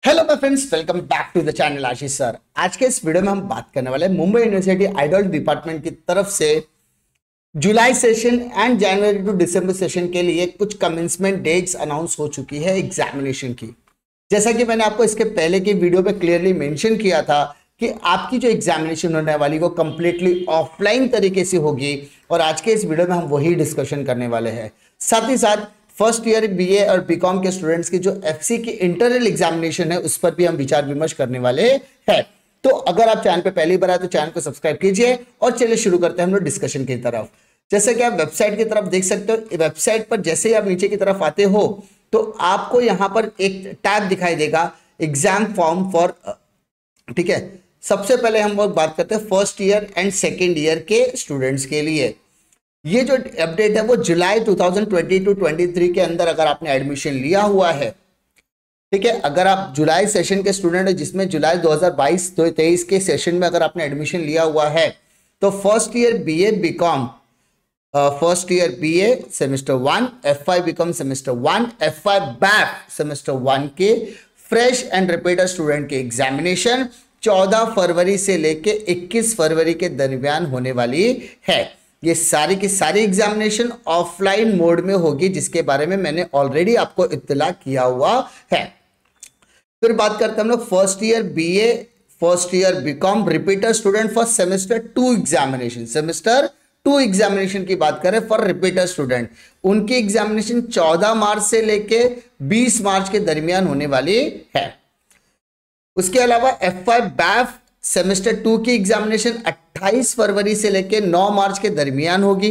Hello my friends, welcome back to the channel Ashish sir. आज के इस वीडियो में हम बात करने वाले हैं मुंबई यूनिवर्सिटी आइडल डिपार्टमेंट की तरफ से July session and January to December session के लिए कुछ कमेंसमेंट डेट्स अनाउंस हो चुकी है एग्जामिनेशन की। जैसा कि मैंने आपको इसके पहले की वीडियो में क्लियरली मेंशन किया था कि आपकी जो एग्जामिनेशन होने वाली वो कंप्लीटली ऑफलाइन तरीके से होगी और आज के इस वीडियो में हम वही डिस्कशन करने वाले हैं। साथ ही साथ फर्स्ट ईयर बीए और बीकॉम के स्टूडेंट्स की जो एफसी की इंटरनल एग्जामिनेशन है उस पर भी हम विचार विमर्श करने वाले हैं। तो अगर आप चैनल पे पहली बार आए तो चैनल को सब्सक्राइब कीजिए और चलिए शुरू करते हैं हम लोग डिस्कशन की तरफ। जैसे कि आप वेबसाइट की तरफ देख सकते हो, वेबसाइट पर जैसे ही आप नीचे की तरफ आते हो तो आपको यहाँ पर एक टैब दिखाई देगा एग्जाम फॉर्म फॉर, ठीक है। सबसे पहले हम लोग बात करते हैं first year and second year के स्टूडेंट्स के लिए। ये जो अपडेट है वो जुलाई 2022-23 के अंदर अगर आपने एडमिशन लिया हुआ है, ठीक है, अगर आप जुलाई सेशन के स्टूडेंट है जिसमें जुलाई 2022-23 के सेशन में अगर आपने एडमिशन लिया हुआ है तो first year BA BCom, first year BA semester 1, F5 BCom semester 1, F5 BAF semester 1 के फ्रेश एंड रिपीटर स्टूडेंट के एग्जामिनेशन 14 फरवरी से लेके 21 फरवरी के दरमियान होने वाली है। ये सारी की सारी एग्जामिनेशन ऑफलाइन मोड में होगी जिसके बारे में मैंने ऑलरेडी आपको इत्तला किया हुआ है। फिर बात करते हैं हम लोग first year BA, first year BCom repeater student for semester 2 examination, semester 2 examination की बात करें फॉर रिपीटर स्टूडेंट, उनकी एग्जामिनेशन 14 मार्च से लेके 20 मार्च के दरमियान होने वाली है। उसके अलावा F5 बैफ सेमेस्टर 2 की एग्जामिनेशन 28 फरवरी से लेकर 9 मार्च के दरमियान होगी।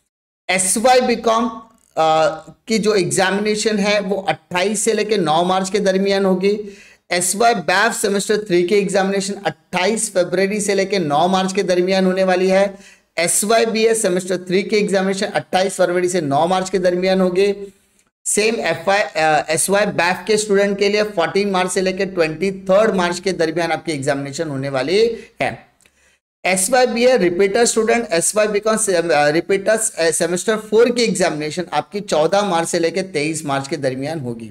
SY बीकॉम की जो एग्जामिनेशन है वो 28 से लेकर 9 मार्च के दरमियान होगी। SY बैफ सेमेस्टर 3 की एग्जामिनेशन 28 फरवरी से लेकर 9 मार्च के दरमियान होने वाली है। SY BA सेमेस्टर 3 की एग्जामिनेशन 28 फरवरी से 9 मार्च के दरमियान होगी। सेम SY बैफ के स्टूडेंट के लिए 14 मार्च से लेकर 23 मार्च के दरमियान आपकी एग्जामिनेशन होने वाली है। SY BA repeater student, SY BCom repeater semester 4 की एग्जामिनेशन आपकी 14 मार्च से लेकर 23 मार्च के दरमियान होगी।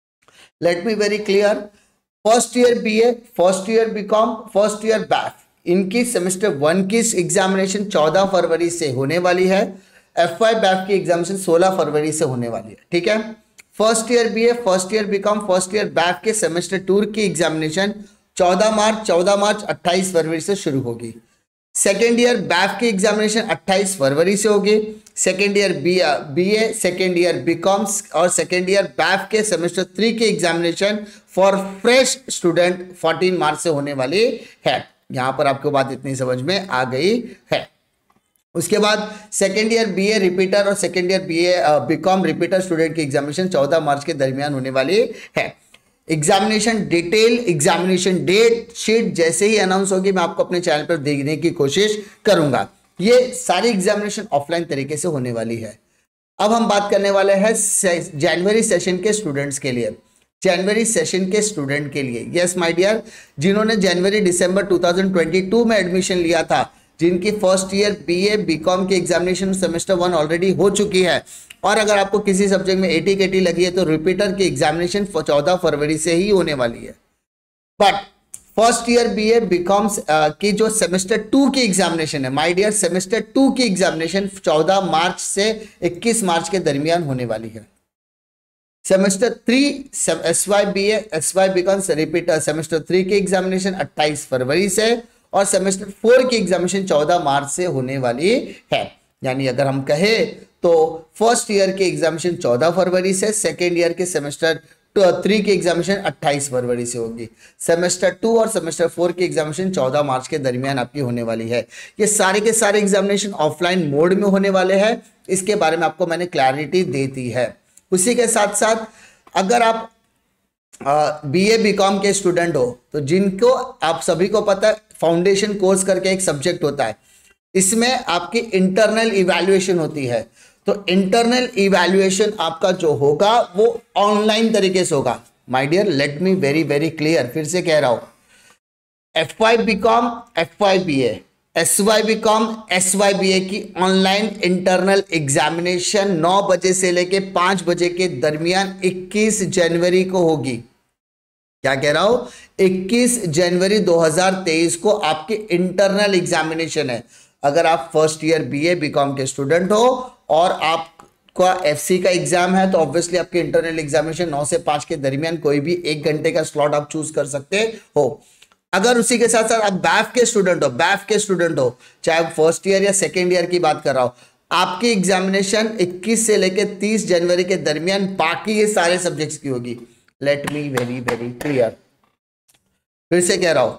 Let me very clear, first year BA, first year BCom, first year BAF, इनकी सेमेस्टर 1 की एग्जामिनेशन 14 फरवरी से होने वाली है। F5 बैफ की एग्जामिनेशन 16 फरवरी से होने वाली है, ठीक है। First year BA, first year BCom, first year BAF के सेमेस्टर 2 की एग्जामिनेशन 14 मार्च 28 फरवरी से शुरू होगी। सेकेंड ईयर बैफ की एग्जामिनेशन 28 फरवरी से होगी। Second year BA, second year BCom और सेकेंड ईयर बैफ के सेमेस्टर 3 की examination for fresh student 14 March से होने वाली है। यहां पर आपको बात इतनी समझ में आ गई है। उसके बाद सेकेंड ईयर बीए रिपीटर और second year BA BCom repeater student की एग्जामिनेशन 14 मार्च के दरमियान होने वाली है। Examination detail, examination date sheet जैसे ही अनाउंस होगी मैं आपको अपने चैनल पर देखने की कोशिश करूंगा। ये सारी एग्जामिनेशन ऑफलाइन तरीके से होने वाली है। अब हम बात करने वाले हैं जनवरी सेशन के स्टूडेंट्स के लिए। जनवरी सेशन के स्टूडेंट के लिए, यस माय डियर, जिन्होंने जनवरी दिसंबर 2022 में एडमिशन लिया था, जिनकी फर्स्ट ईयर बीए बीकॉम की एग्जामिनेशन सेमेस्टर 1 ऑलरेडी हो चुकी है और अगर आपको किसी सब्जेक्ट में 80 केटी लगी है तो रिपीटर की एग्जामिनेशन 14 फरवरी से ही होने वाली है। But first year BA BCom की जो सेमेस्टर 2 की एग्जामिनेशन है माय डियर, सेमेस्टर 2 की एग्जामिनेशन 14 मार्च से 21 मार्च के दरमियान होने वाली है। Semester 3 SY BA, SY BCom repeater semester 3 की एग्जामिनेशन 28 फरवरी से और सेमेस्टर 4 की एग्जामिनेशन 14 मार्च से होने वाली है। यानी अगर हम कहें तो फर्स्ट ईयर की एग्जामिनेशन 14 फरवरी से, सेकेंड ईयर के सेमेस्टर 3 की एग्जामिनेशन 28 फरवरी से होगी। सेमेस्टर 2 और सेमेस्टर 4 की एग्जामिनेशन 14 मार्च के दरमियान आपकी होने वाली है। ये सारे के सारे एग्जामिनेशन ऑफलाइन मोड में होने वाले हैं, इसके बारे में आपको मैंने क्लैरिटी दे दी है। उसी के साथ साथ अगर आप बीए बीकॉम के स्टूडेंट हो तो जिनको आप सभी को पता है फाउंडेशन कोर्स करके एक सब्जेक्ट होता है, इसमें आपकी इंटरनल इवैल्यूएशन होती है। तो इंटरनल इवैल्यूएशन आपका जो होगा वो ऑनलाइन तरीके से होगा। My dear, let me very very clear, फिर से कह रहा हूं, F5 BCom, F5 BA, SY BCom, SY BA की ऑनलाइन इंटरनल एग्जामिनेशन 9 बजे से लेके 5 बजे के दरमियान 21 जनवरी को होगी। क्या कह रहा हूं, 21 जनवरी 2023 को आपकी इंटरनल एग्जामिनेशन है। अगर आप फर्स्ट ईयर बीए बीकॉम के स्टूडेंट हो और आपका एफसी का एग्जाम है तो ऑब्वियसली आपके इंटरनल एग्जामिनेशन 9 से 5 के दरमियान कोई भी 1 घंटे का स्लॉट आप चूज कर सकते हो। अगर उसी के साथ साथ आप बैफ के स्टूडेंट हो, चाहे फर्स्ट ईयर या सेकेंड ईयर की बात कर रहा हो, आपकी एग्जामिनेशन 21 से लेकर 30 जनवरी के दरमियान बाकी ये सारे सब्जेक्ट्स की होगी। Let me very very clear, फिर से कह रहा हूं,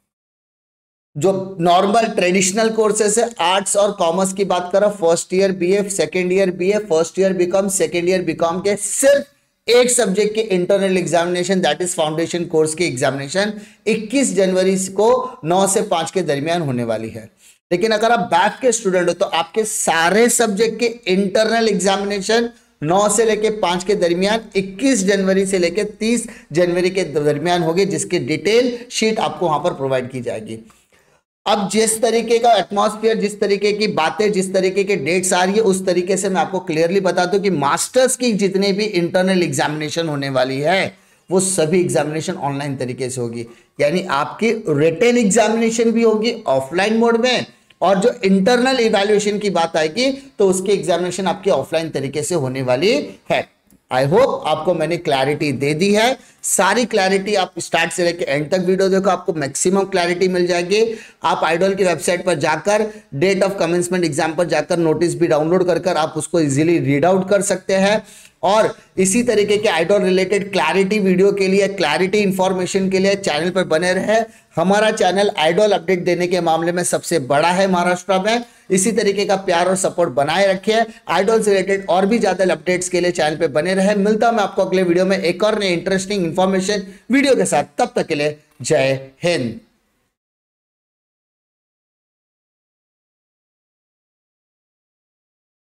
जो नॉर्मल ट्रेडिशनल कोर्सेस है आर्ट्स और कॉमर्स की बात कर रहा हूं, first year BA, second year BA, first year BCom, second year BCom के सिर्फ एक सब्जेक्ट के internal examination that is foundation course की एग्जामिनेशन 21 जनवरी को 9 से 5 के दरमियान होने वाली है। लेकिन अगर आप बैक के स्टूडेंट हो तो आपके सारे सब्जेक्ट के इंटरनल एग्जामिनेशन 9 से लेके 5 के दरमियान 21 जनवरी से लेके 30 जनवरी के दरमियान होगी, जिसकी डिटेल शीट आपको वहां पर प्रोवाइड की जाएगी। अब जिस तरीके का एटमॉस्फेयर, जिस तरीके की बातें, जिस तरीके के डेट्स आ रही है, उस तरीके से मैं आपको क्लियरली बता दूं कि मास्टर्स की जितने भी इंटरनल एग्जामिनेशन होने वाली है वो सभी एग्जामिनेशन ऑनलाइन तरीके से होगी। यानी आपकी रिटन एग्जामिनेशन भी होगी ऑफलाइन मोड में, और जो इंटरनल इवैल्यूएशन की बात आएगी तो उसकी एग्जामिनेशन आपकी ऑफलाइन तरीके से होने वाली है। आई होप आपको मैंने क्लैरिटी दे दी है। सारी क्लैरिटी आप स्टार्ट से लेकर एंड तक वीडियो देखो, आपको मैक्सिमम क्लैरिटी मिल जाएगी। आप आइडल की वेबसाइट पर जाकर डेट ऑफ कमेंसमेंट एग्जाम पर जाकर नोटिस भी डाउनलोड कर आप उसको इजीली रीड आउट कर सकते हैं। और इसी तरीके के आइडल रिलेटेड क्लैरिटी वीडियो के लिए, क्लैरिटी इंफॉर्मेशन के लिए चैनल पर बने रहे। हमारा चैनल आइडल अपडेट देने के मामले में सबसे बड़ा है महाराष्ट्र में। इसी तरीके का प्यार और सपोर्ट बनाए रखिए। आइडल से रिलेटेड और भी ज्यादा अपडेट्स के लिए चैनल पे बने रहे। मिलता हूं मैं आपको अगले वीडियो में एक और नए इंटरेस्टिंग इंफॉर्मेशन वीडियो के साथ। तब तक के लिए जय हिंद।